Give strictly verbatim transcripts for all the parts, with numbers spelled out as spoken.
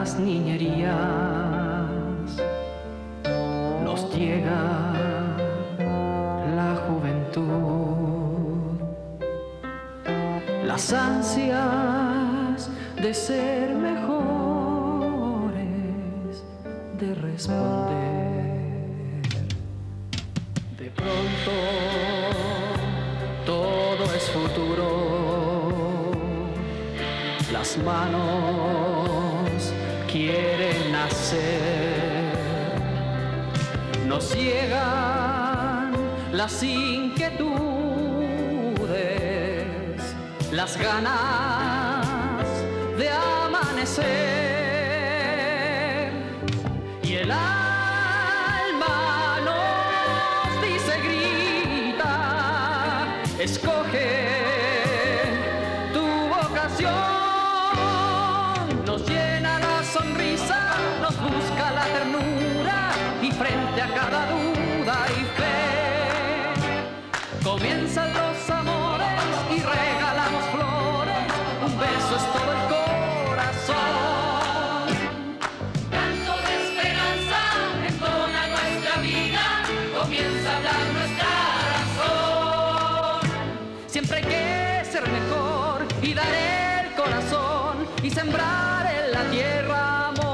las niñerías nos llega la juventud, las ansias de ser mejores, de responder. De pronto todo es futuro, las manos quieren hacer, nos llegan las inquietudes, las ganas de amanecer, y el alma nos dice, grita, escoge tu vocación. Nos llena la sonrisa, nos busca la ternura, y frente a cada duda y fe comienzan los amores y regalamos flores, un beso es todo el corazón. Canto de esperanza entona nuestra vida, comienza a hablar nuestra razón. Siempre hay que ser mejor y dar el corazón y sembrar en la tierra amor.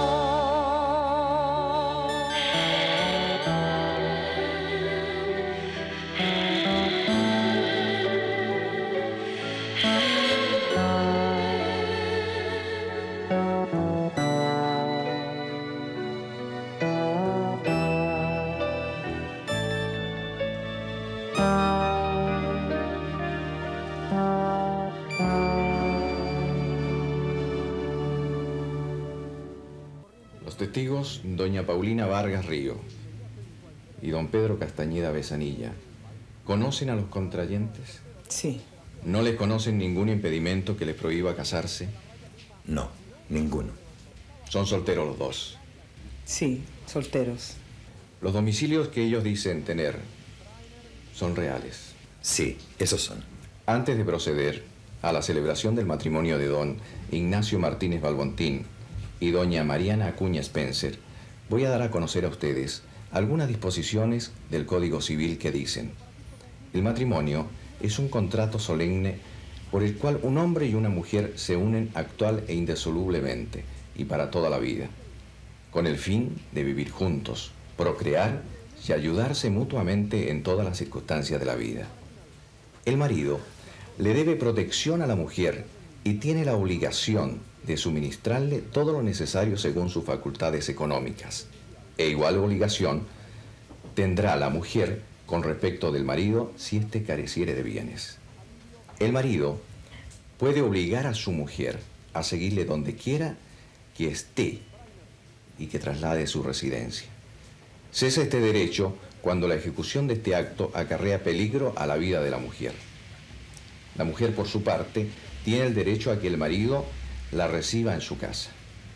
Testigos, doña Paulina Vargas Río y don Pedro Castañeda Besanilla, ¿conocen a los contrayentes? Sí. ¿No les conocen ningún impedimento que les prohíba casarse? No, ninguno. ¿Son solteros los dos? Sí, solteros. ¿Los domicilios que ellos dicen tener son reales? Sí, esos son. Antes de proceder a la celebración del matrimonio de don Ignacio Martínez Balbontín y doña Mariana Acuña Spencer, voy a dar a conocer a ustedes algunas disposiciones del Código Civil que dicen: el matrimonio es un contrato solemne por el cual un hombre y una mujer se unen actual e indisolublemente y para toda la vida, con el fin de vivir juntos, procrear y ayudarse mutuamente en todas las circunstancias de la vida. El marido le debe protección a la mujer y tiene la obligación de suministrarle todo lo necesario según sus facultades económicas. E igual obligación tendrá la mujer con respecto del marido si éste careciere de bienes. El marido puede obligar a su mujer a seguirle donde quiera que esté y que traslade su residencia. Cesa este derecho cuando la ejecución de este acto acarrea peligro a la vida de la mujer. La mujer, por su parte, tiene el derecho a que el marido la reciba en su casa.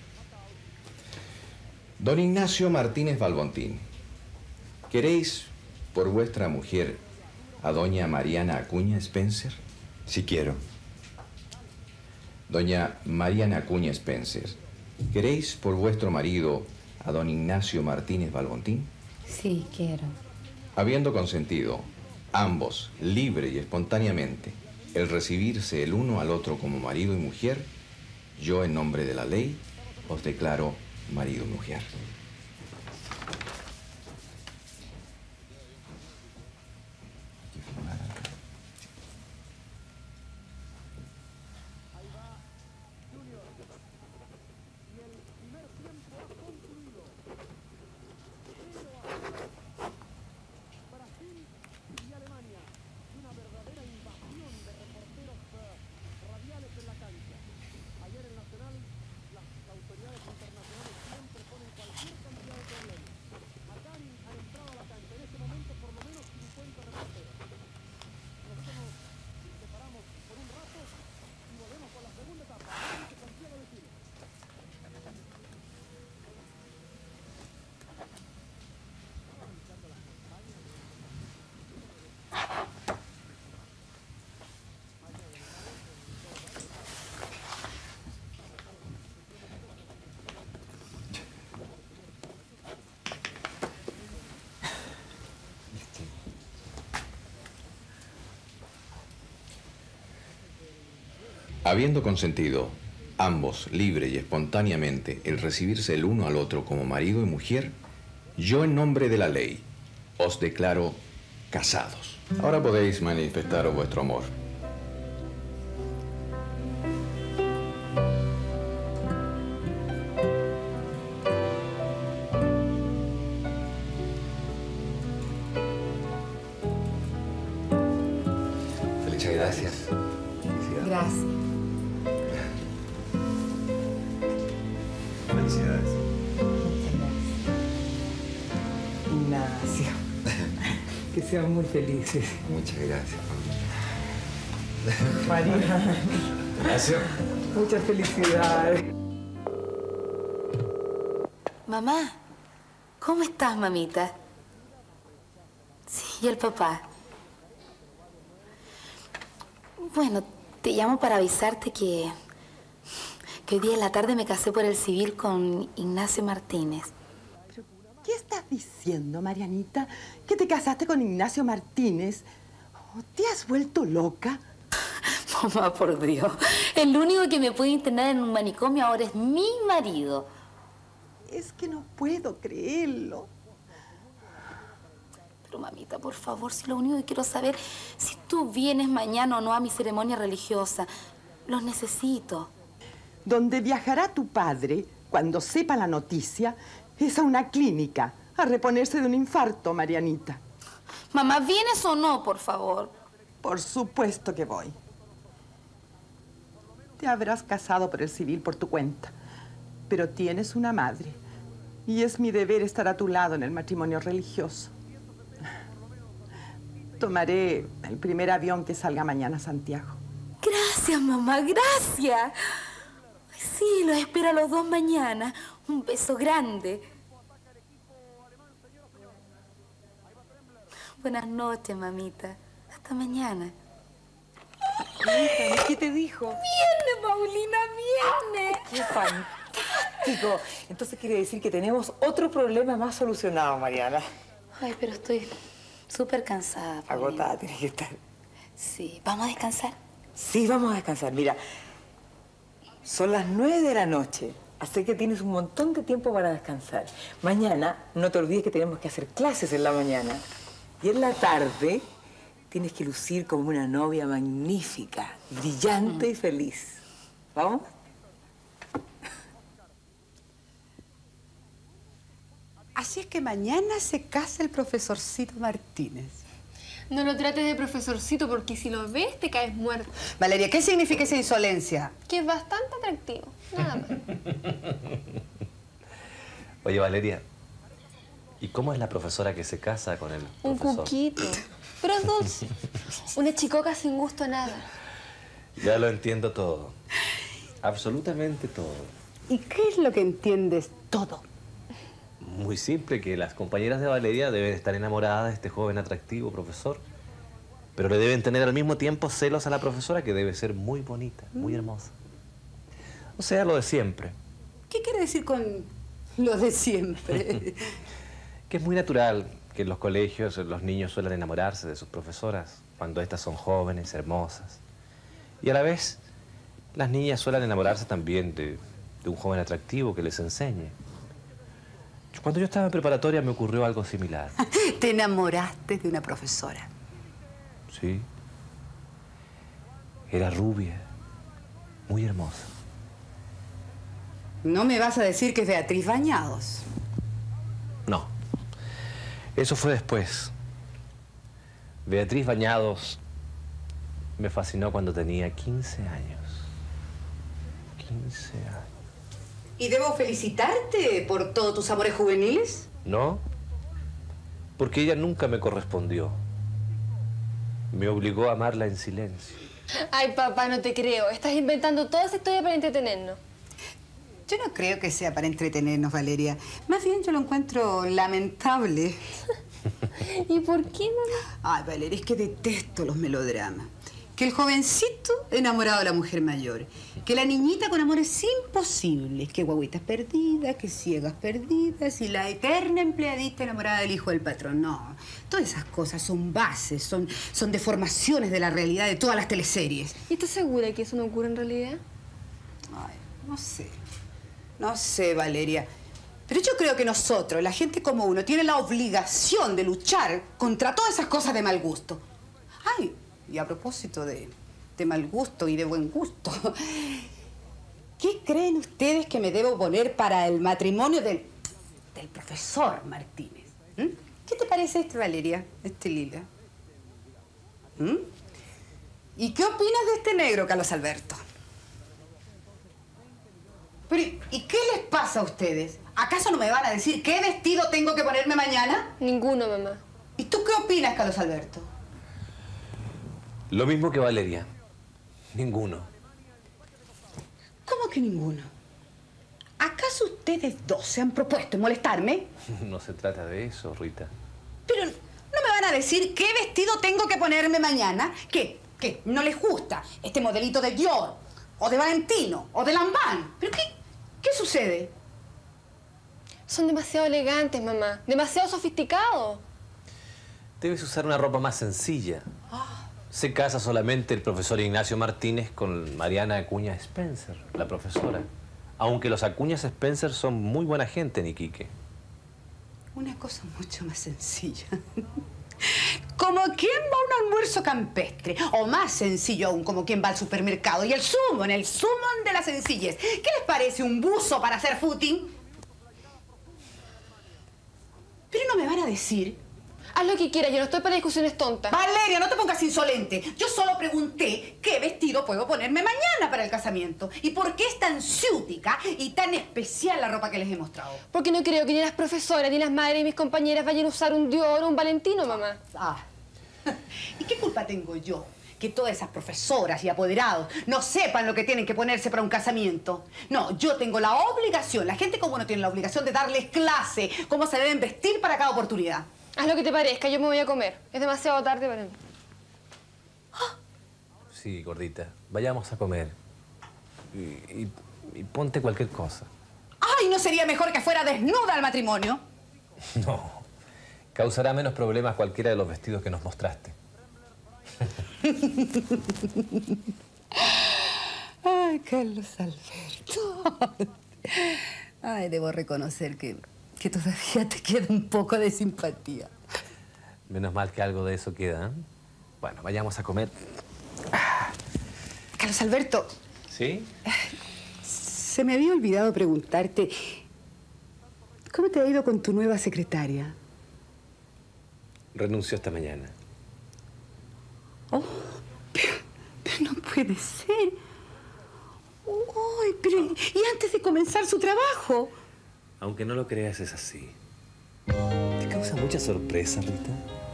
Don Ignacio Martínez Balbontín, ¿queréis por vuestra mujer a doña Mariana Acuña Spencer? Sí quiero. Doña Mariana Acuña Spencer, ¿queréis por vuestro marido a don Ignacio Martínez Balbontín? Sí, quiero. Habiendo consentido ambos, libre y espontáneamente, el recibirse el uno al otro como marido y mujer, yo, en nombre de la ley, os declaro marido y mujer. Ayer el Nacional, las autoridades internacionales siempre ponen cualquier Habiendo consentido ambos libre y espontáneamente el recibirse el uno al otro como marido y mujer, yo en nombre de la ley os declaro casados. Ahora podéis manifestaros vuestro amor. Muchas gracias. Gracias. Felicidades. Ignacio. Que sean muy felices. Muchas gracias. María. Gracias. Muchas felicidades. Mamá, ¿cómo estás, mamita? Sí, ¿y el papá? Bueno, te llamo para avisarte que, que hoy día en la tarde me casé por el civil con Ignacio Martínez. ¿Qué estás diciendo, Marianita? ¿Que te casaste con Ignacio Martínez? Oh, ¿te has vuelto loca? Mamá, por Dios. El único que me puede internar en un manicomio ahora es mi marido. Es que no puedo creerlo. Pero, mamita, por favor, si lo único que quiero saber si tú vienes mañana o no a mi ceremonia religiosa. Los necesito. Donde viajará tu padre, cuando sepa la noticia, es a una clínica, a reponerse de un infarto, Marianita. Mamá, ¿vienes o no, por favor? Por supuesto que voy. Te habrás casado por el civil por tu cuenta, pero tienes una madre, y es mi deber estar a tu lado en el matrimonio religioso. Tomaré el primer avión que salga mañana a Santiago. Gracias, mamá, gracias. Sí, los espero a los dos mañana. Un beso grande. Buenas noches, mamita. Hasta mañana. ¿Qué te dijo? ¡Viene, Paulina, viene! ¡Qué fantástico! Entonces quiere decir que tenemos otro problema más solucionado, Mariana. Ay, pero estoy súper cansada, Paulina. Agotada tienes que estar. Sí, ¿vamos a descansar? Sí, vamos a descansar. Mira, son las nueve de la noche, así que tienes un montón de tiempo para descansar. Mañana, no te olvides que tenemos que hacer clases en la mañana. Y en la tarde, tienes que lucir como una novia magnífica, brillante y feliz. ¿Vamos? Así es que mañana se casa el profesorcito Martínez. No lo trates de profesorcito porque si lo ves te caes muerto. Valeria, ¿qué significa esa insolencia? Que es bastante atractivo, nada más. Oye, Valeria, ¿y cómo es la profesora que se casa con el Un profesor? cuquito. Pero es dulce. Una chicoca sin gusto a nada. Ya lo entiendo todo. Absolutamente todo. ¿Y qué es lo que entiendes todo? Muy simple, que las compañeras de Valeria deben estar enamoradas de este joven atractivo profesor, pero le deben tener al mismo tiempo celos a la profesora, que debe ser muy bonita, muy hermosa. O sea, lo de siempre. ¿Qué quiere decir con lo de siempre? Que es muy natural que en los colegios los niños suelen enamorarse de sus profesoras cuando éstas son jóvenes, hermosas. Y a la vez, las niñas suelen enamorarse también de, de un joven atractivo que les enseñe. Cuando yo estaba en preparatoria me ocurrió algo similar. Te enamoraste de una profesora. Sí. Era rubia, muy hermosa. No me vas a decir que es Beatriz Bañados. No. Eso fue después. Beatriz Bañados me fascinó cuando tenía quince años. quince años. ¿Y debo felicitarte por todos tus amores juveniles? No, porque ella nunca me correspondió. Me obligó a amarla en silencio. Ay, papá, no te creo. Estás inventando toda esa historia para entretenernos. Yo no creo que sea para entretenernos, Valeria. Más bien yo lo encuentro lamentable. ¿Y por qué, mamá? Ay, Valeria, es que detesto los melodramas. que el jovencito enamorado de la mujer mayor, que la niñita con amores imposibles, que guaguitas perdidas, que ciegas perdidas y la eterna empleadita enamorada del hijo del patrón. No, todas esas cosas son bases, son, son deformaciones de la realidad de todas las teleseries. ¿Y estás segura que eso no ocurre en realidad? Ay, no sé. No sé, Valeria. Pero yo creo que nosotros, la gente como uno, tiene la obligación de luchar contra todas esas cosas de mal gusto. Ay, y a propósito de, de mal gusto y de buen gusto, ¿qué creen ustedes que me debo poner para el matrimonio del, del profesor Martínez? ¿Mm? ¿Qué te parece este, Valeria? Este lila. ¿Mm? ¿Y qué opinas de este negro, Carlos Alberto? Pero, ¿y qué les pasa a ustedes? ¿Acaso no me van a decir qué vestido tengo que ponerme mañana? Ninguno, mamá. ¿Y tú qué opinas, Carlos Alberto? Lo mismo que Valeria. Ninguno. ¿Cómo que ninguno? ¿Acaso ustedes dos se han propuesto molestarme? No se trata de eso, Rita. Pero, ¿no me van a decir qué vestido tengo que ponerme mañana? ¿Qué? ¿Qué? ¿No les gusta este modelito de Dior? ¿O de Valentino? ¿O de Lambán? ¿Pero qué? ¿Qué sucede? Son demasiado elegantes, mamá. Demasiado sofisticados. Debes usar una ropa más sencilla. Ah. Se casa solamente el profesor Ignacio Martínez con Mariana Acuña Spencer, la profesora. Aunque los Acuñas Spencer son muy buena gente en Iquique. Una cosa mucho más sencilla. Como quien va a un almuerzo campestre. O más sencillo aún, como quien va al supermercado. Y el sumo, en el sumo de la sencillez. ¿Qué les parece un buzo para hacer footing? Pero no me van a decir... Haz lo que quieras, yo no estoy para discusiones tontas. Valeria, no te pongas insolente. Yo solo pregunté qué vestido puedo ponerme mañana para el casamiento. ¿Y por qué es tan ciútica y tan especial la ropa que les he mostrado? Porque no creo que ni las profesoras, ni las madres, ni mis compañeras vayan a usar un Dior o un Valentino, mamá. Ah. ¿Y qué culpa tengo yo que todas esas profesoras y apoderados no sepan lo que tienen que ponerse para un casamiento? No, yo tengo la obligación, la gente como uno tiene la obligación de darles clase, cómo se deben vestir para cada oportunidad. Haz lo que te parezca, yo me voy a comer. Es demasiado tarde para mí. Sí, gordita. Vayamos a comer. Y, y, y ponte cualquier cosa. ¡Ay, no sería mejor que fuera desnuda al matrimonio! No. Causará menos problemas cualquiera de los vestidos que nos mostraste. Ay, Carlos Alberto. Ay, debo reconocer que... que todavía te queda un poco de simpatía. Menos mal que algo de eso queda, ¿eh? Bueno, vayamos a comer. Carlos Alberto. ¿Sí? Se me había olvidado preguntarte... ¿cómo te ha ido con tu nueva secretaria? Renunció esta mañana. Oh, pero, pero no puede ser. Uy, pero... ¿y antes de comenzar su trabajo? Aunque no lo creas, es así. ¿Te causa mucha sorpresa, Rita?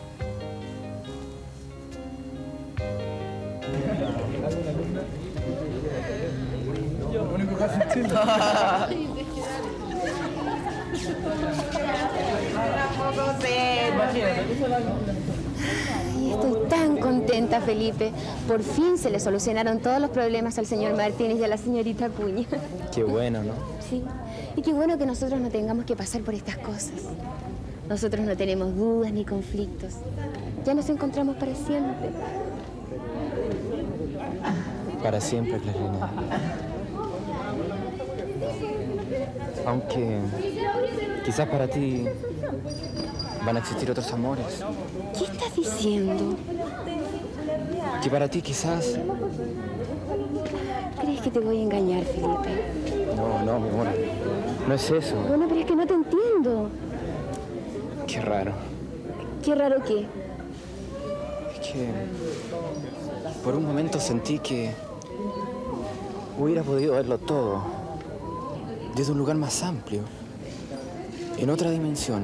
Ay, estoy tan contenta, Felipe. Por fin se le solucionaron todos los problemas al señor Martínez y a la señorita Acuña. Qué bueno, ¿no? Sí. Y qué bueno que nosotros no tengamos que pasar por estas cosas. Nosotros no tenemos dudas ni conflictos. Ya nos encontramos para siempre. Para siempre, Clarina. Aunque quizás para ti van a existir otros amores. ¿Qué estás diciendo? Que para ti quizás... ¿Crees que te voy a engañar, Felipe? No, no, mi amor. No es eso. Bueno, pero es que no te entiendo. Qué raro. ¿Qué raro qué? Es que por un momento sentí que hubiera podido verlo todo desde un lugar más amplio, en otra dimensión.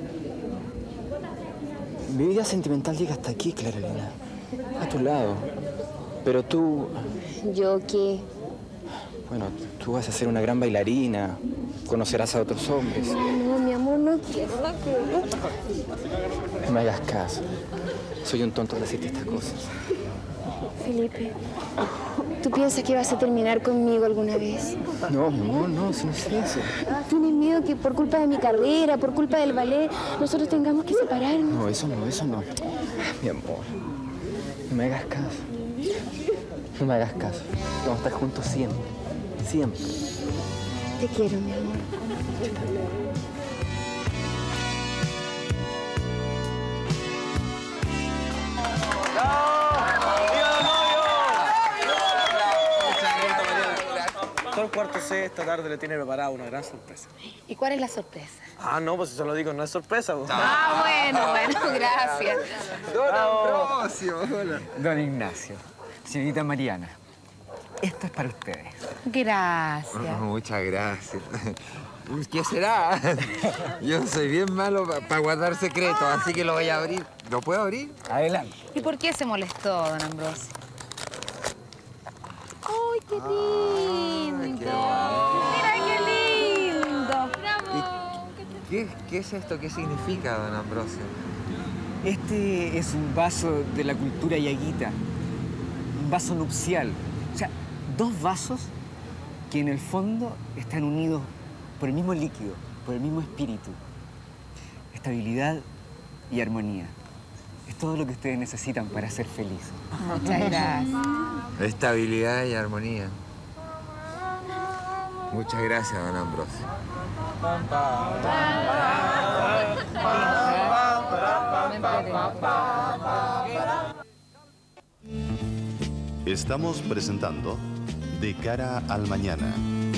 Mi vida sentimental llega hasta aquí, Clarelina, a tu lado. Pero tú... ¿Yo qué? Bueno, tú vas a ser una gran bailarina, conocerás a otros hombres. No, mi amor, no quiero, no quiero. No me hagas caso. Soy un tonto al decirte estas cosas. Felipe, ¿tú piensas que vas a terminar conmigo alguna vez? No, mi amor, no, si no es eso. ¿Tienes miedo que por culpa de mi carrera, por culpa del ballet, nosotros tengamos que separarnos? No, eso no, eso no. Mi amor, no me hagas caso. No me hagas caso. Vamos a estar juntos siempre. Siempre. Te quiero, mi amor. Todo el cuarto C esta tarde le tiene preparada una gran sorpresa. ¿Y cuál es la sorpresa? Ah, no, pues si se lo digo, no es sorpresa. Pues. Ah, bueno, bueno, gracias. Don Ambrosio, hola. Don Ignacio, señorita Mariana, esto es para ustedes. Gracias. Oh, muchas gracias. ¿Qué será? Yo soy bien malo para pa guardar secretos, así que lo voy a abrir. ¿Lo puedo abrir? Adelante. ¿Y por qué se molestó, don Ambrosio? ¡Ay, qué lindo! ¡Mira qué lindo! ¿Qué, ¿Qué es esto? ¿Qué significa, don Ambrosio? Este es un vaso de la cultura yaguita, un vaso nupcial. O sea, dos vasos que en el fondo están unidos por el mismo líquido, por el mismo espíritu. Estabilidad y armonía. Es todo lo que ustedes necesitan para ser felices. Muchas gracias. Estabilidad y armonía. Muchas gracias, don Ambrosio. Estamos presentando De cara al mañana.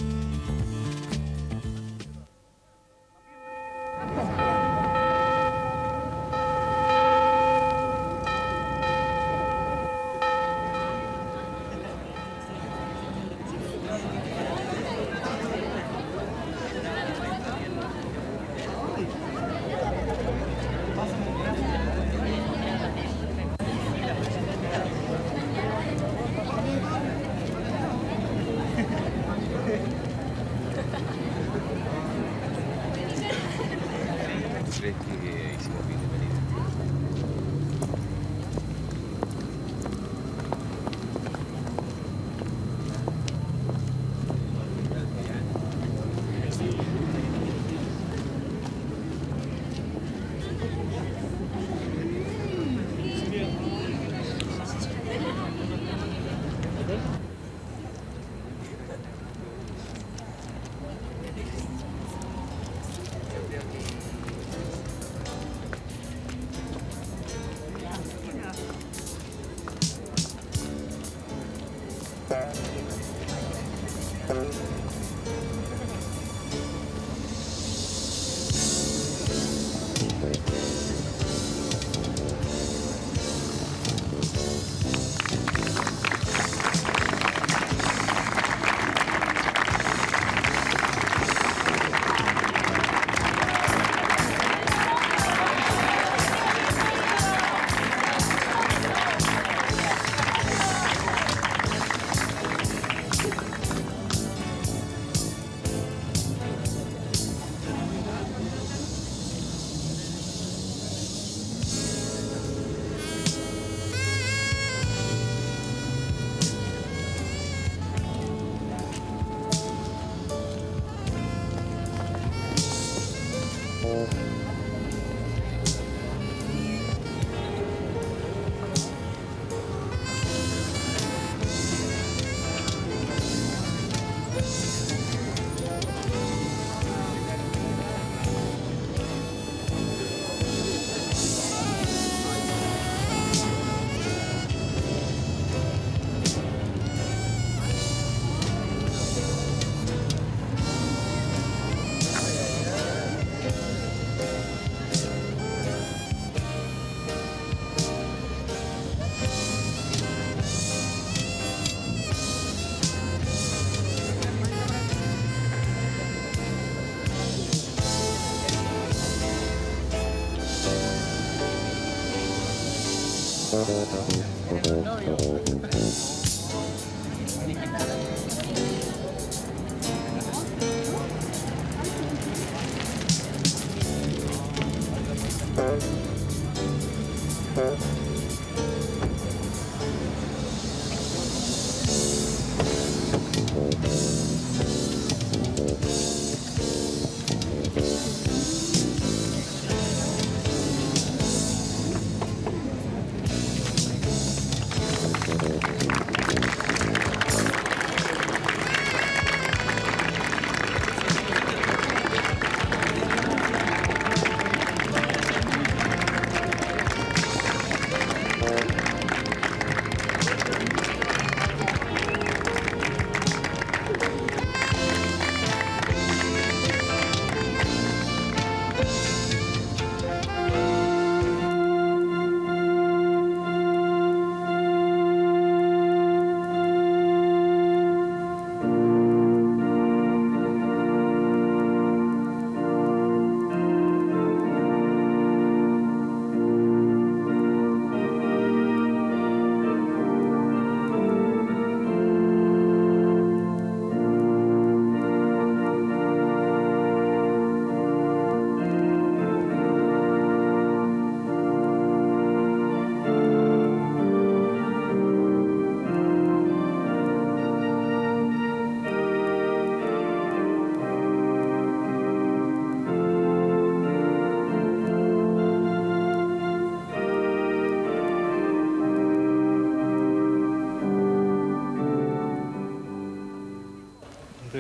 ¿Crees que hicimos bien de venir?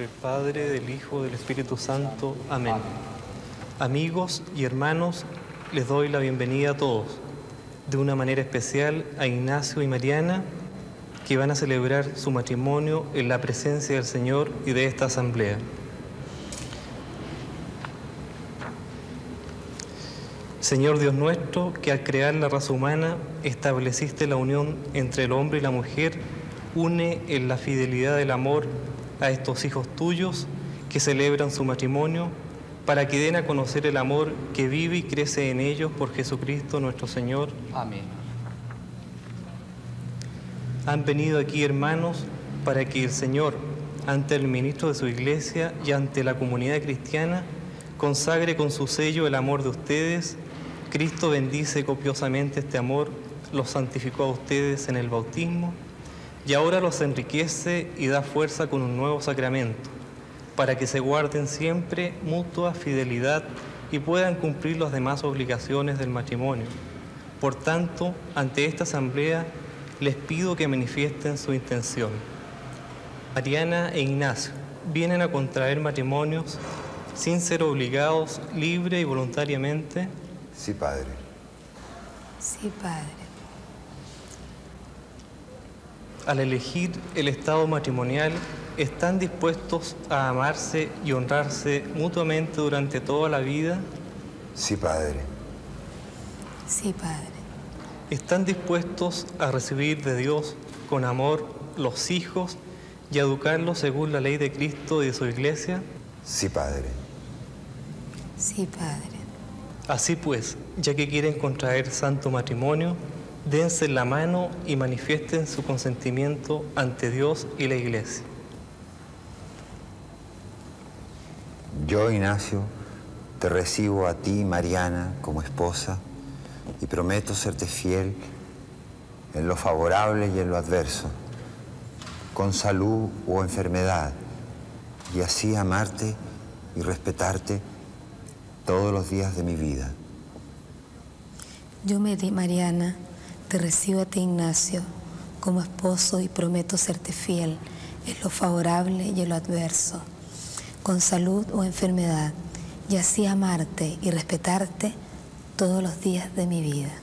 del Padre, del Hijo, del Espíritu Santo. Amén. Amigos y hermanos, les doy la bienvenida a todos, de una manera especial a Ignacio y Mariana, que van a celebrar su matrimonio en la presencia del Señor y de esta asamblea. Señor Dios nuestro, que al crear la raza humana estableciste la unión entre el hombre y la mujer, une en la fidelidad del amor a estos hijos tuyos que celebran su matrimonio, para que den a conocer el amor que vive y crece en ellos por Jesucristo nuestro Señor. Amén. Han venido aquí, hermanos, para que el Señor, ante el ministro de su iglesia y ante la comunidad cristiana, consagre con su sello el amor de ustedes. Cristo bendice copiosamente este amor, los santificó a ustedes en el bautismo y ahora los enriquece y da fuerza con un nuevo sacramento, para que se guarden siempre mutua fidelidad y puedan cumplir las demás obligaciones del matrimonio. Por tanto, ante esta asamblea, les pido que manifiesten su intención. Mariana e Ignacio vienen a contraer matrimonios sin ser obligados libre y voluntariamente. Sí, Padre. Sí, Padre. Al elegir el estado matrimonial, ¿están dispuestos a amarse y honrarse mutuamente durante toda la vida? Sí, Padre. Sí, Padre. ¿Están dispuestos a recibir de Dios con amor los hijos y a educarlos según la ley de Cristo y de su iglesia? Sí, Padre. Sí, Padre. Así pues, ya que quieren contraer santo matrimonio, dense la mano y manifiesten su consentimiento ante Dios y la iglesia. Yo, Ignacio, te recibo a ti, Mariana, como esposa y prometo serte fiel en lo favorable y en lo adverso, con salud o enfermedad, y así amarte y respetarte todos los días de mi vida. Yo, Mariana, te recibo a ti, Ignacio, como esposo y prometo serte fiel en lo favorable y en lo adverso, con salud o enfermedad, y así amarte y respetarte todos los días de mi vida.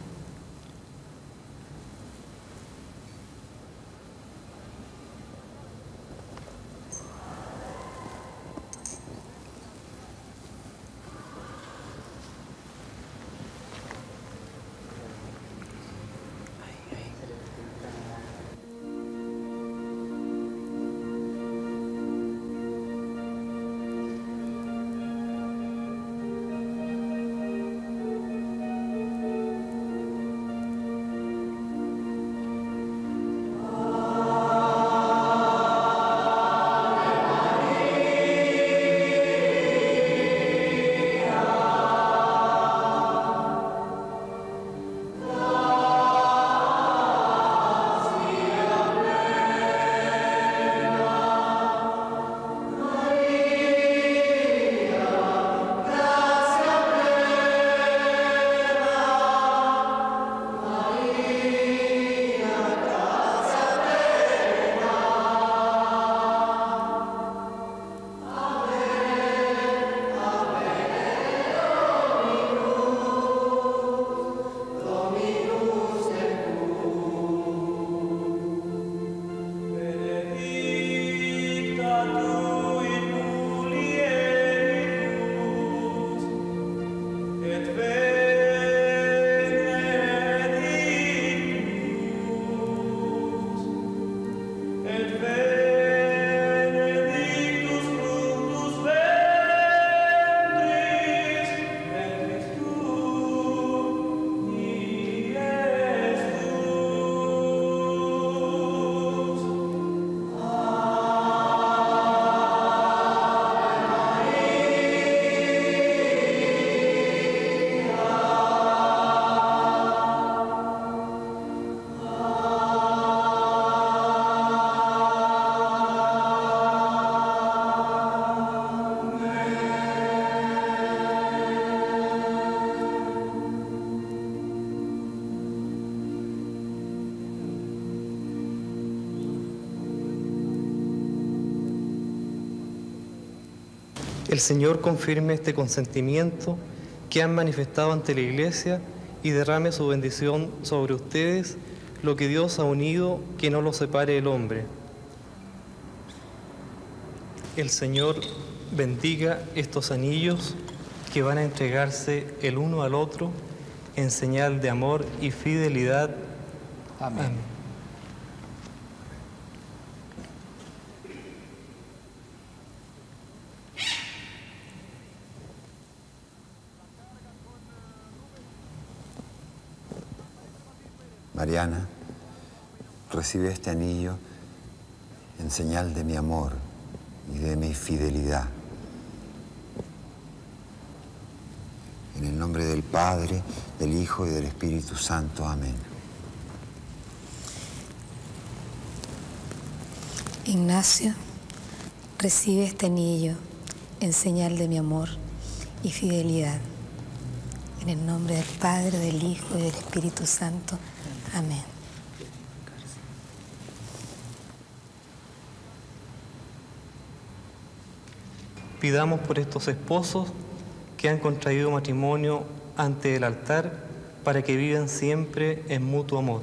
El Señor confirme este consentimiento que han manifestado ante la Iglesia y derrame su bendición sobre ustedes, lo que Dios ha unido, que no lo separe el hombre. El Señor bendiga estos anillos que van a entregarse el uno al otro en señal de amor y fidelidad. Amén. Amén. Mariana, recibe este anillo en señal de mi amor y de mi fidelidad. En el nombre del Padre, del Hijo y del Espíritu Santo. Amén. Ignacio, recibe este anillo en señal de mi amor y fidelidad. En el nombre del Padre, del Hijo y del Espíritu Santo. Amén. Pidamos por estos esposos que han contraído matrimonio ante el altar para que vivan siempre en mutuo amor.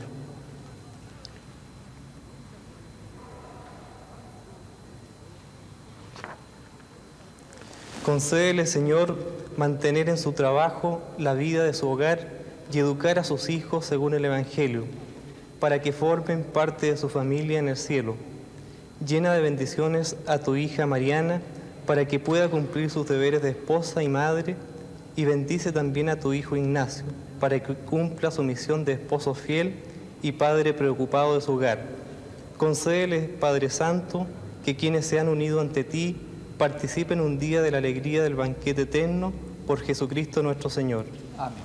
Concédele, Señor, mantener en su trabajo la vida de su hogar y educar a sus hijos según el Evangelio, para que formen parte de su familia en el cielo. Llena de bendiciones a tu hija Mariana, para que pueda cumplir sus deberes de esposa y madre, y bendice también a tu hijo Ignacio, para que cumpla su misión de esposo fiel y padre preocupado de su hogar. Concédele, Padre Santo, que quienes se han unido ante ti participen un día de la alegría del banquete eterno por Jesucristo nuestro Señor. Amén.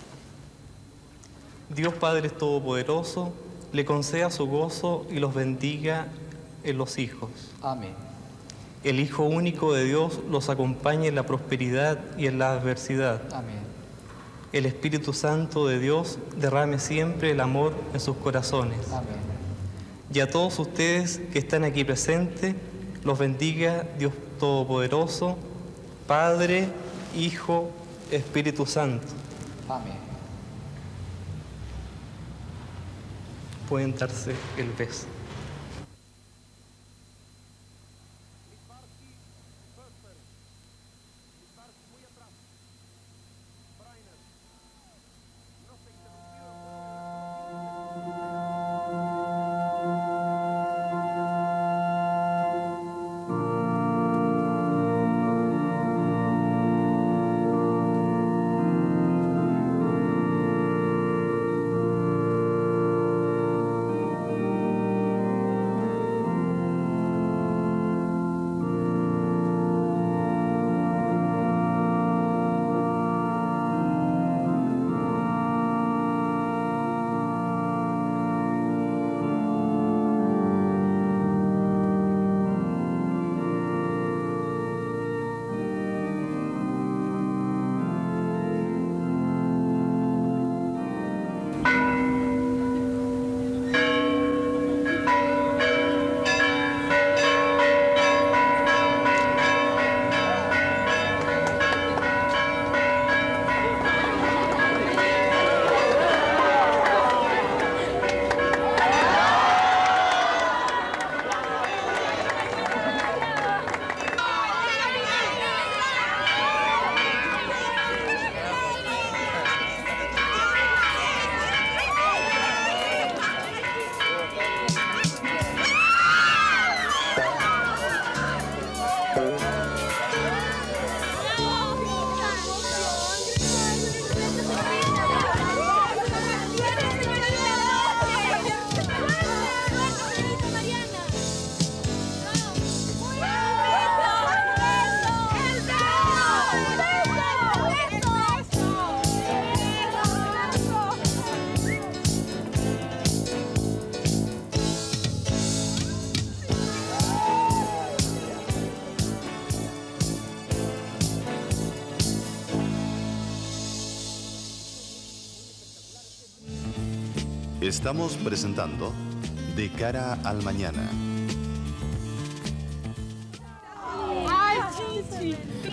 Dios Padre Todopoderoso, le conceda su gozo y los bendiga en los hijos. Amén. El Hijo único de Dios los acompañe en la prosperidad y en la adversidad. Amén. El Espíritu Santo de Dios derrame siempre el amor en sus corazones. Amén. Y a todos ustedes que están aquí presentes, los bendiga Dios Todopoderoso, Padre, Hijo, Espíritu Santo. Amén. Pueden darse el beso. Estamos presentando De Cara al Mañana. Ay, Chichi, tú no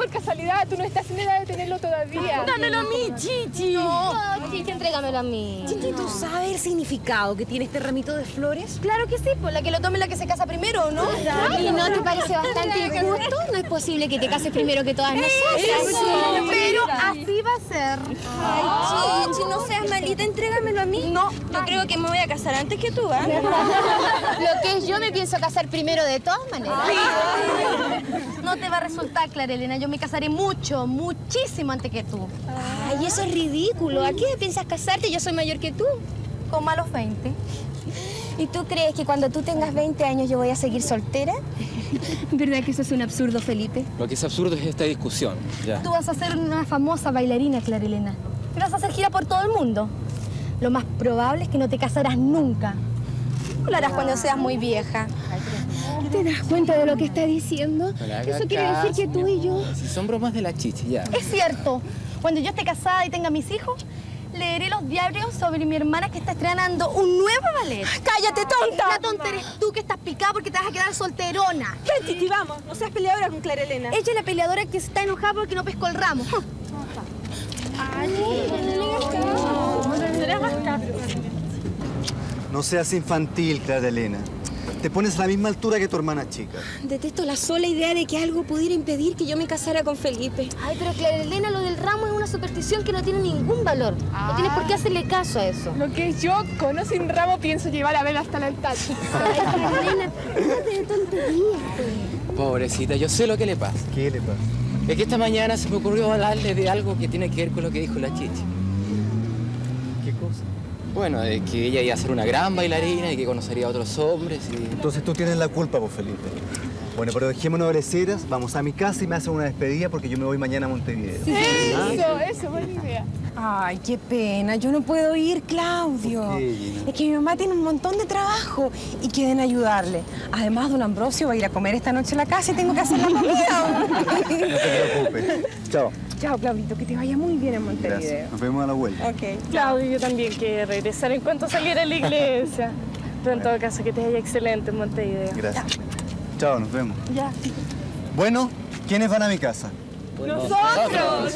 por casualidad, tú no estás en edad de tenerlo todavía. Dámelo a mí, Chichi. No, Chichi, entrégamelo a mí. Chichi, ¿tú sabes el significado que tiene este ramito de flores? Claro que sí, pues la que lo tome es la que se casa primero, ¿no? Claro. ¿Y no te parece bastante injusto? No es posible que te cases primero que todas nosotras. Eso. Pero así va a ser. Ay, Chichi, no seas malita, entrégamelo a mí. No, yo creo que me voy a casar antes que tú, ¿eh? Lo que es yo me pienso casar primero de todas maneras. No te va a resultar, Clara Elena. Yo me casaré mucho, muchísimo antes que tú. Ay, eso es ridículo. ¿A qué edad piensas casarte? Yo soy mayor que tú. Como a los veinte. ¿Y tú crees que cuando tú tengas veinte años yo voy a seguir soltera? ¿Verdad que eso es un absurdo, Felipe? Lo que es absurdo es esta discusión, ya. Tú vas a ser una famosa bailarina, Clara Elena. Y vas a hacer gira por todo el mundo. Lo más probable es que no te casarás nunca. Lo harás cuando seas muy vieja. ¿Te das cuenta de lo que está diciendo? Eso quiere decir que tú y yo... Si son bromas de la Chichi, ya. Es cierto. Cuando yo esté casada y tenga mis hijos, leeré los diarios sobre mi hermana que está estrenando un nuevo ballet. ¡Cállate, tonta! La tonta eres tú que estás picada porque te vas a quedar solterona. Ven, Chichi, vamos. No seas peleadora con Clara Elena. Ella es la peleadora que se está enojada porque no pescó el ramo. No seas infantil, Clara Elena. Te pones a la misma altura que tu hermana chica. Detesto la sola idea de que algo pudiera impedir que yo me casara con Felipe. Ay, pero Clara Elena, lo del ramo es una superstición que no tiene ningún valor. Ah. No tienes por qué hacerle caso a eso. Lo que yo, con o sin ramo, pienso llevar a Bela hasta el altar. Ay, Clara Elena, déjate de tonterías, pues. Pobrecita, yo sé lo que le pasa. ¿Qué le pasa? Es que esta mañana se me ocurrió hablarle de algo que tiene que ver con lo que dijo la Chichi. ¿Qué cosa? Bueno, de que ella iba a ser una gran bailarina y que conocería a otros hombres y... Entonces tú tienes la culpa, pues, Felipe. Bueno, pero dejémonos de breceras, vamos a mi casa y me hacen una despedida porque yo me voy mañana a Montevideo. Sí. Eso, eso, buena idea. Ay, qué pena. Yo no puedo ir, Claudio. ¿Por qué, Gina? Es que mi mamá tiene un montón de trabajo y quieren ayudarle. Además, don Ambrosio va a ir a comer esta noche a la casa y tengo que hacer la comida. No te preocupes. Chao. Chao, Claudito, que te vaya muy bien en Montevideo. Gracias. Nos vemos a la vuelta. Ok. Claudio, yo también quiero regresar en cuanto saliera de la iglesia. Pero en todo caso, que te vaya excelente en Montevideo. Gracias. Chao, nos vemos. Ya. Bueno, ¿quiénes van a mi casa? ¡Nosotros!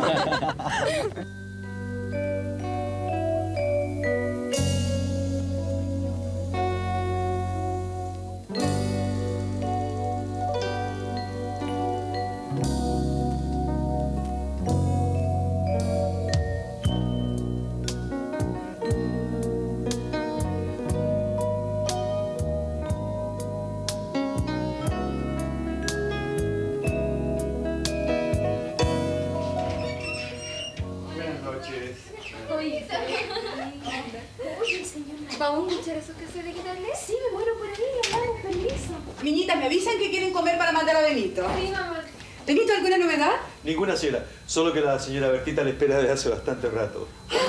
¿Vamos a escuchar esos casos de quitarle? Sí, me muero por ahí, vamos, permiso. Niñitas, me avisan que quieren comer para mandar a Benito. Sí, mamá. ¿Benito, alguna novedad? Ninguna, señora. Solo que la señora Bertita le espera desde hace bastante rato.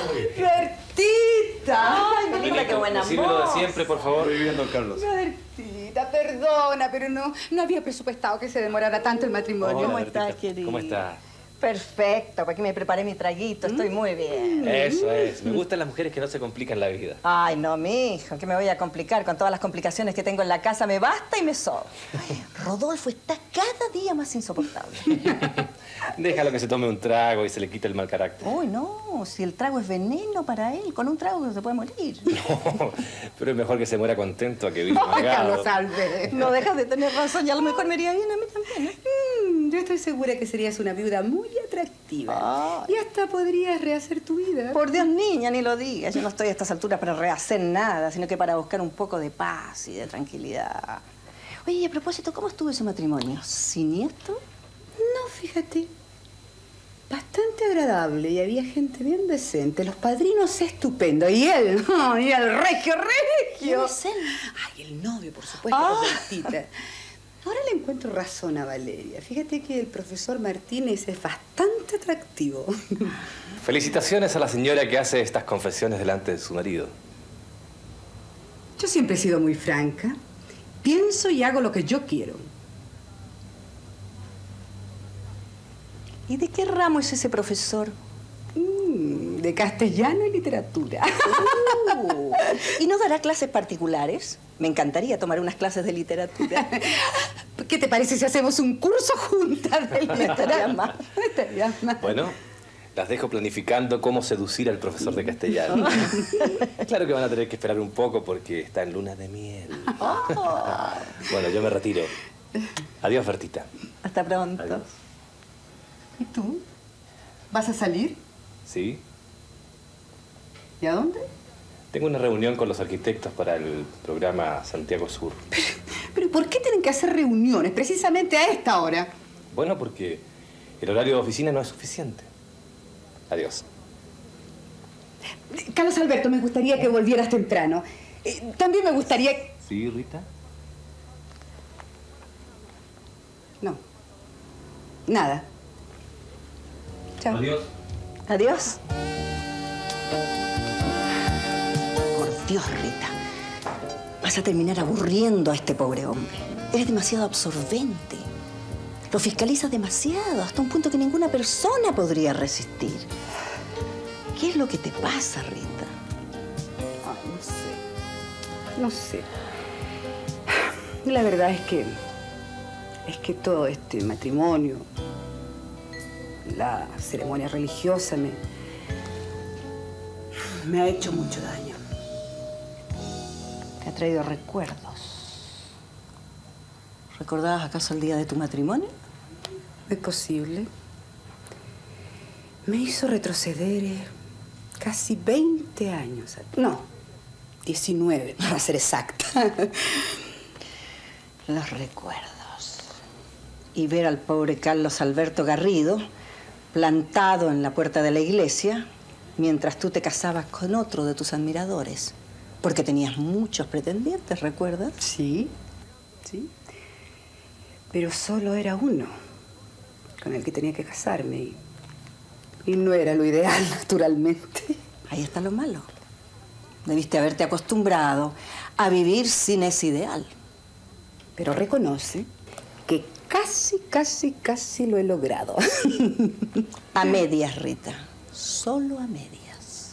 ¡Bertita! ¡Ay, Benito, qué buena sírvelo de siempre, por favor. Estoy bien, don Carlos. Bertita, perdona, pero no, no había presupuestado que se demorara tanto el matrimonio. Hola, ¿Cómo Bertita. estás, querida? ¿Cómo estás? Perfecto, para que me prepare mi traguito, estoy muy bien. Eso es. Me gustan las mujeres que no se complican la vida. Ay, no, mijo, que me voy a complicar con todas las complicaciones que tengo en la casa. Me basta y me sobra. Rodolfo está cada día más insoportable. Déjalo que se tome un trago y se le quite el mal carácter. Uy, no, si el trago es veneno para él, con un trago se puede morir. No, pero es mejor que se muera contento a que viva amargado. No dejas de tener razón y a lo mejor me iría bien a mí también, ¿eh? Mm, yo estoy segura que serías una viuda muy atractiva. Ay. Y hasta podrías rehacer tu vida. Por Dios, niña, ni lo digas. Yo no estoy a estas alturas para rehacer nada, sino que para buscar un poco de paz y de tranquilidad. Oye, y a propósito, ¿cómo estuvo ese matrimonio? ¿Siniestro? No, fíjate. Bastante agradable y había gente bien decente. Los padrinos estupendos. Y él, oh, y el regio, regio. ¿Quién es él? Ay, el novio, por supuesto, Ah. Bertita. Ahora le encuentro razón a Valeria. Fíjate que el profesor Martínez es bastante atractivo. Felicitaciones a la señora que hace estas confesiones delante de su marido. Yo siempre he sido muy franca. Pienso y hago lo que yo quiero. ¿Y de qué ramo es ese profesor? Mm, de castellano y literatura. Uh, ¿Y no dará clases particulares? Me encantaría tomar unas clases de literatura. ¿Qué te parece si hacemos un curso juntas? Me estaría mal. Me estaría mal. Bueno, las dejo planificando cómo seducir al profesor de castellano. Claro que van a tener que esperar un poco porque está en luna de miel. Oh. Bueno, yo me retiro. Adiós, Bertita. Hasta pronto. Adiós. ¿Y tú? ¿Vas a salir? Sí. ¿Y a dónde? Tengo una reunión con los arquitectos para el programa Santiago Sur. Pero, pero ¿por qué tienen que hacer reuniones precisamente a esta hora? Bueno, porque el horario de oficina no es suficiente. Adiós. Carlos Alberto, me gustaría que volvieras temprano. Eh, también me gustaría... ¿Sí, Rita? No. Nada. Chao. Adiós. Adiós. Por Dios, Rita. Vas a terminar aburriendo a este pobre hombre. Eres demasiado absorbente. Lo fiscalizas demasiado, hasta un punto que ninguna persona podría resistir. ¿Qué es lo que te pasa, Rita? Ay, no sé. No sé. La verdad es que... es que todo este matrimonio, la ceremonia religiosa me... me ha hecho mucho daño. Te ha traído recuerdos. ¿Recordabas acaso el día de tu matrimonio? Es posible. Me hizo retroceder eh, casi veinte años. No, diecinueve, para ser exacta. Los recuerdos. Y ver al pobre Carlos Alberto Garrido plantado en la puerta de la iglesia mientras tú te casabas con otro de tus admiradores. Porque tenías muchos pretendientes, ¿recuerdas? Sí, sí. Pero solo era uno con el que tenía que casarme y, y no era lo ideal, naturalmente. Ahí está lo malo. Debiste haberte acostumbrado a vivir sin ese ideal. Pero reconoce que casi, casi, casi lo he logrado. A medias, Rita. Solo a medias.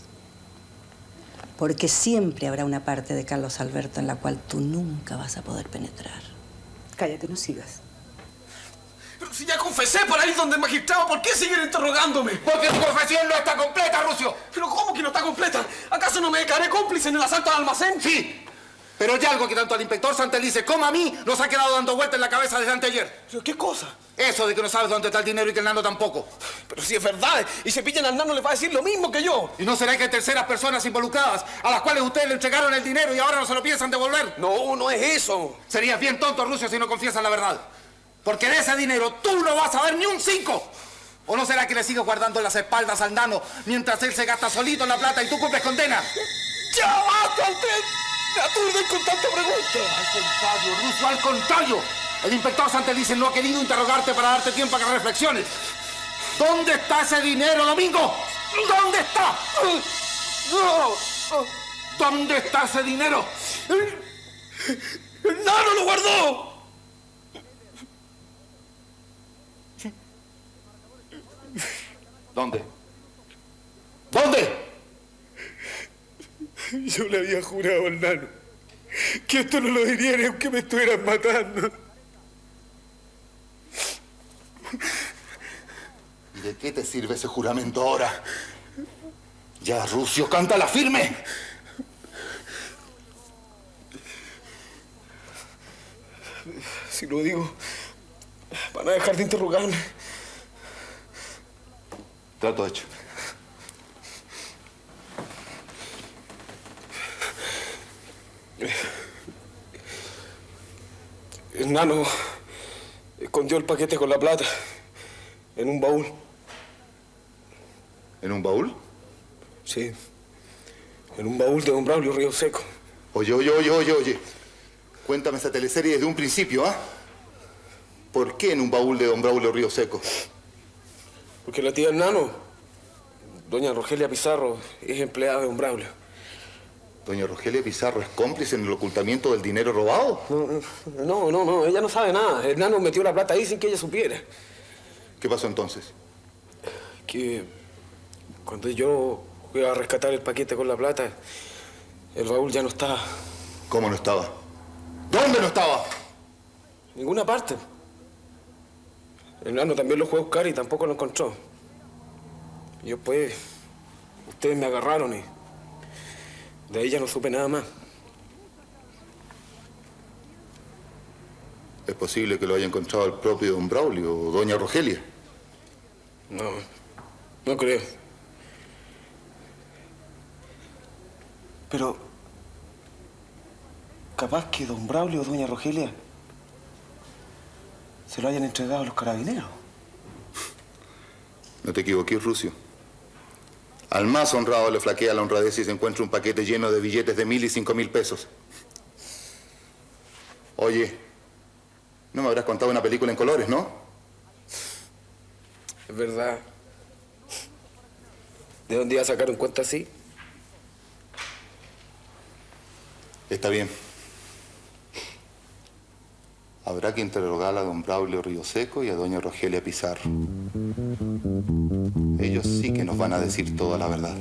Porque siempre habrá una parte de Carlos Alberto en la cual tú nunca vas a poder penetrar. Cállate, no sigas. Pero si ya confesé para ir donde el magistrado, ¿por qué siguen interrogándome? Porque tu confesión no está completa, Rucio. ¿Pero cómo que no está completa? ¿Acaso no me declaré cómplice en el asalto al almacén? Sí, pero hay algo que tanto al inspector Santelice como a mí nos ha quedado dando vueltas en la cabeza desde anteayer. ¿Pero qué cosa? Eso de que no sabes dónde está el dinero y que el nano tampoco. Pero si es verdad, y se pillan al nano le va a decir lo mismo que yo. ¿Y no será que hay terceras personas involucradas a las cuales ustedes le entregaron el dinero y ahora no se lo piensan devolver? No, no es eso. Serías bien tonto, Rucio, si no confiesas la verdad. Porque de ese dinero tú no vas a ver ni un cinco. ¿O no será que le sigues guardando las espaldas al nano mientras él se gasta solito en la plata y tú cumples condena? ¡Ya basta usted! ¡Me aturden con tanta pregunta! Al contrario, Rucio, al contrario. El inspector Santelice no ha querido interrogarte para darte tiempo a que reflexiones. ¿Dónde está ese dinero, Domingo? ¿Dónde está? ¿Dónde está ese dinero? ¡El nano lo guardó! ¿Dónde? ¿Dónde? Yo le había jurado al nano que esto no lo diría ni aunque me estuvieran matando. ¿Y de qué te sirve ese juramento ahora? Ya, Rucio, cántala firme. Si lo digo, van a dejar de interrogarme. Trato hecho. El nano escondió el paquete con la plata en un baúl. ¿En un baúl? Sí, en un baúl de don Braulio Río Seco. Oye, oye, oye, oye, oye. Cuéntame esa teleserie desde un principio, ¿ah? ¿Por qué en un baúl de don Braulio Río Seco? Porque la tía del nano, doña Rogelia Pizarro, es empleada de don Braulio. ¿Doña Rogelia Pizarro es cómplice en el ocultamiento del dinero robado? No, no, no, ella no sabe nada. El nano metió la plata ahí sin que ella supiera. ¿Qué pasó entonces? Que cuando yo fui a rescatar el paquete con la plata, el baúl ya no estaba. ¿Cómo no estaba? ¿Dónde no estaba? Ninguna parte. El nano también lo fue a buscar y tampoco lo encontró. Y después, ustedes me agarraron y de ahí ya no supe nada más. ¿Es posible que lo haya encontrado el propio don Braulio o doña Rogelia? No, no creo. Pero capaz que don Braulio o doña Rogelia se lo hayan entregado a los carabineros. No te equivoques, Rucio. Al más honrado le flaquea la honradez si se encuentra un paquete lleno de billetes de mil y cinco mil pesos. Oye, no me habrás contado una película en colores, ¿no? Es verdad. ¿De dónde iba a sacar un cuento así? Está bien. Habrá que interrogar a don Braulio Ríoseco y a doña Rogelia Pizarro. Ellos sí que nos van a decir toda la verdad.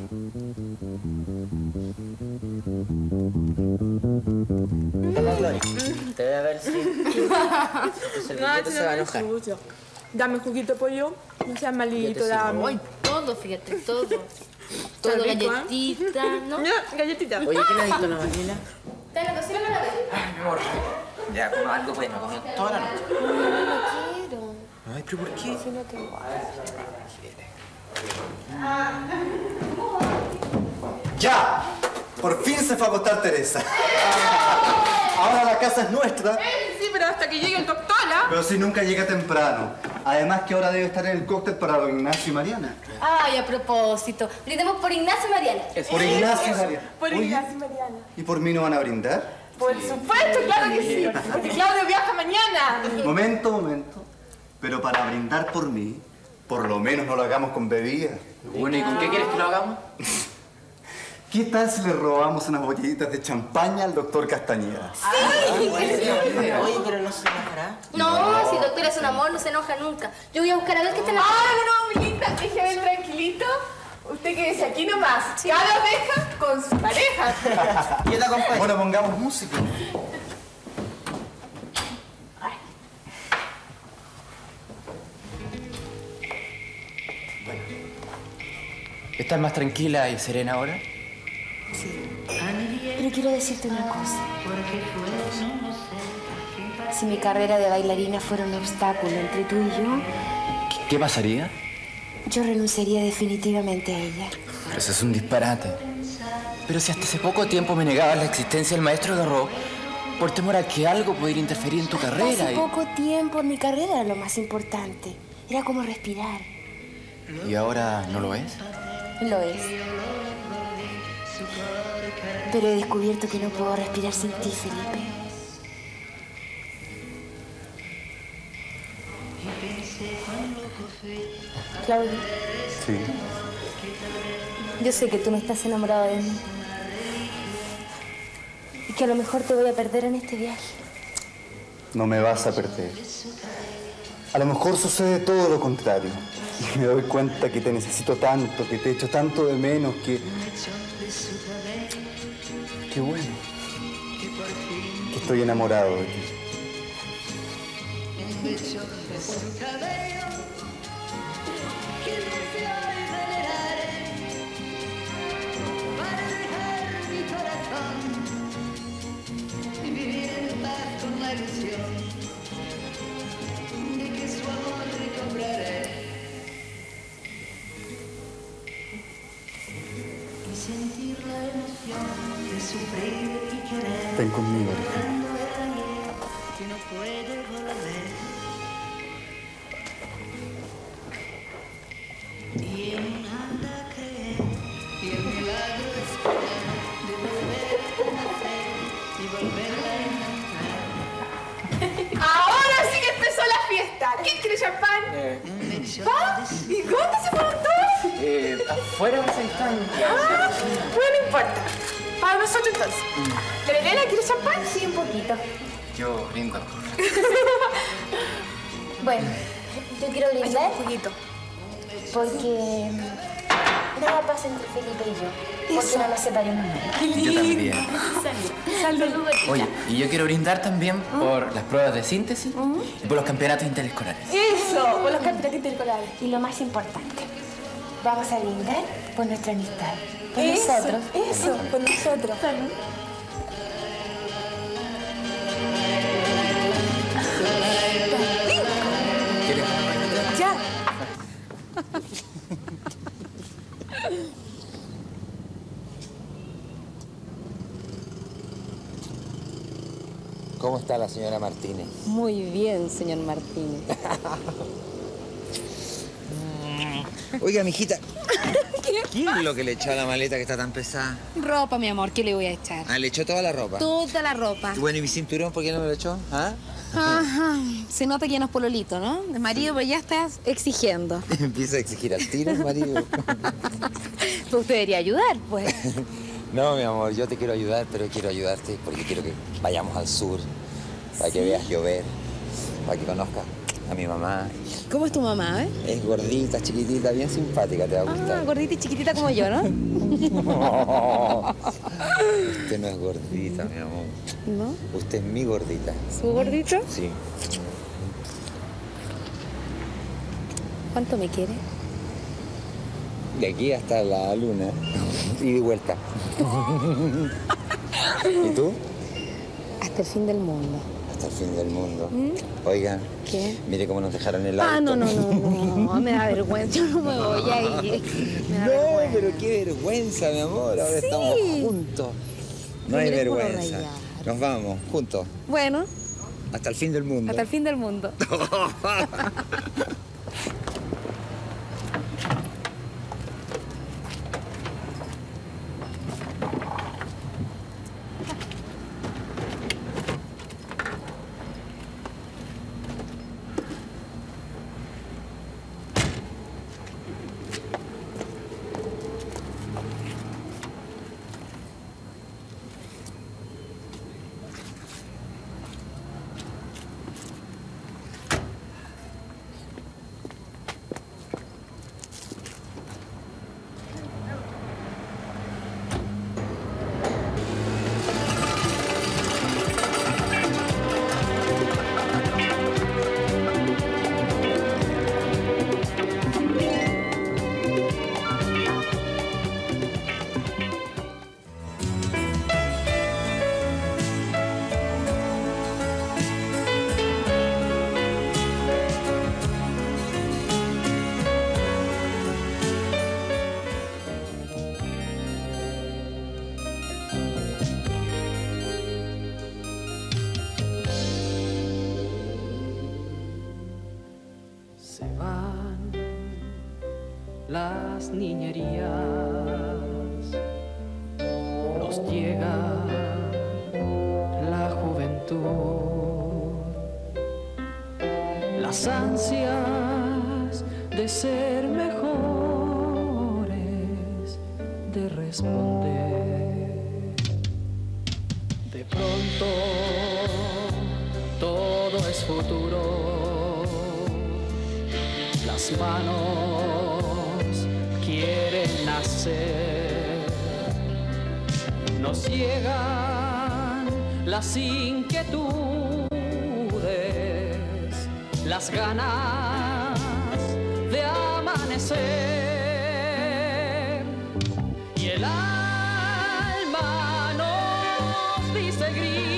Gloria, te voy a ver si el servilleta se va a enojar. Dame juguito de pollo, no seas malito, dame. Ay, todo, fíjate, todo. Todo, Está rico, ¿eh? galletita, ¿no? No, galletita. Oye, ¿qué le has visto a la Mariela? ¿Está en la cocina para ver? Ay, mi amor. Ya, como algo bueno, comió toda la noche. No, no quiero. Ay, ¿pero por qué? Si no tengo. ¡Ya! Por fin se fue a acostar Teresa. Ahora la casa es nuestra. Eh, sí, pero hasta que llegue el doctor, ¿ah? Pero si nunca llega temprano. Además que ahora debe estar en el cóctel para don Ignacio y Mariana. Ay, a propósito, brindemos por Ignacio y Mariana. Por Ignacio y Mariana. Por Oye, Ignacio y Mariana. ¿y por mí no van a brindar? Por supuesto, claro que sí. Porque Claudio viaja mañana. Momento, momento. Pero para brindar por mí, por lo menos no lo hagamos con bebida. Bueno, ¿y con qué quieres que lo hagamos? ¿Qué tal si le robamos unas botellitas de champaña al doctor Castañeda? Sí. Oye, pero no se enojará. No, si el doctor es un amor, no se enoja nunca. Yo voy a buscar a ver qué está en la... Ah, no, no, mi linda, déjeme tranquilito. Usted quédese aquí nomás. Cada oveja con su pareja. Yo te acompaño. Bueno, pongamos música. ¿Estás más tranquila y serena ahora? Sí. Pero quiero decirte una cosa. Si mi carrera de bailarina fuera un obstáculo entre tú y yo, ¿Qué, qué pasaría? yo renunciaría definitivamente a ella. Eso es un disparate. Pero si hasta hace poco tiempo me negabas la existencia del maestro Garro por temor a que algo pudiera interferir en tu carrera. Hace y... poco tiempo mi carrera era lo más importante. Era como respirar. ¿Y ahora no lo es? Lo es. Pero he descubierto que no puedo respirar sin ti, Felipe. Claudio, Sí. yo sé que tú no estás enamorado de mí. Y que a lo mejor te voy a perder en este viaje. No me vas a perder. A lo mejor sucede todo lo contrario. Y me doy cuenta que te necesito tanto, que te echo tanto de menos, que... Qué bueno. Que estoy enamorado de ti. Ven conmigo, Alejandro. Ahora sí que empezó la fiesta. ¿Quién quiere champán? Eh, ¿Va? ¿Y dónde se fueron todos? eh, afuera se están. Ah, bueno, no importa. Para nosotros entonces. ¿Pero Elena quiere champán? Sí, un poquito. Yo brindo. Bueno, yo quiero brindar Un juguito. porque nada pasa entre Felipe y yo, porque no nos separemos nunca. Yo también. Salud. Salud. Oye, y yo quiero brindar también por las pruebas de síntesis y por los campeonatos interescolares. Eso, por los campeonatos intercolares. Y lo más importante, vamos a brindar por nuestra amistad. Por Eso, nosotros. eso, por nosotros. Salud. Ya. ¿Cómo está la señora Martínez? Muy bien, señor Martínez. Oiga, mijita, ¿qué es lo que le echó a la maleta que está tan pesada? Ropa, mi amor, ¿qué le voy a echar? Ah, ¿le echó toda la ropa? Toda la ropa. Y bueno, ¿y mi cinturón por qué no me lo echó? ¿Ah? Ajá. Se nota que ya no es pololito, ¿no? De marido, pero ya estás exigiendo. Empieza a exigir al tiro, marido. Pues usted debería ayudar, pues. No, mi amor, yo te quiero ayudar, pero quiero ayudarte porque quiero que vayamos al sur, para que veas llover, para que conozcas a mi mamá. ¿Cómo es tu mamá, eh? Es gordita, chiquitita, bien simpática, te va a gustar. Ah, gordita y chiquitita como yo, ¿no? No. Usted no es gordita, mi amor. ¿No? Usted es mi gordita. ¿Su gordito? Sí. ¿Cuánto me quiere? De aquí hasta la luna. Y de vuelta. ¿Y tú? Hasta el fin del mundo. Hasta el fin del mundo. ¿Mm? Oiga, ¿Qué? mire cómo nos dejaron el auto. Ah, no, no, no, no, me da vergüenza, yo no me voy a ir. Me da No, vergüenza. pero qué vergüenza, mi amor. Ahora Sí. estamos juntos. No hay Mire cómo lo vergüenza. rayaron. Nos vamos, juntos. Bueno, Hasta el fin del mundo. hasta el fin del mundo. Se van las niñerías, nos llega la juventud, las ansias de ser mejores, de responder. De pronto todo es futuro. Las manos quieren nacer, nos llegan las inquietudes, las ganas de amanecer, y el alma nos dice grita.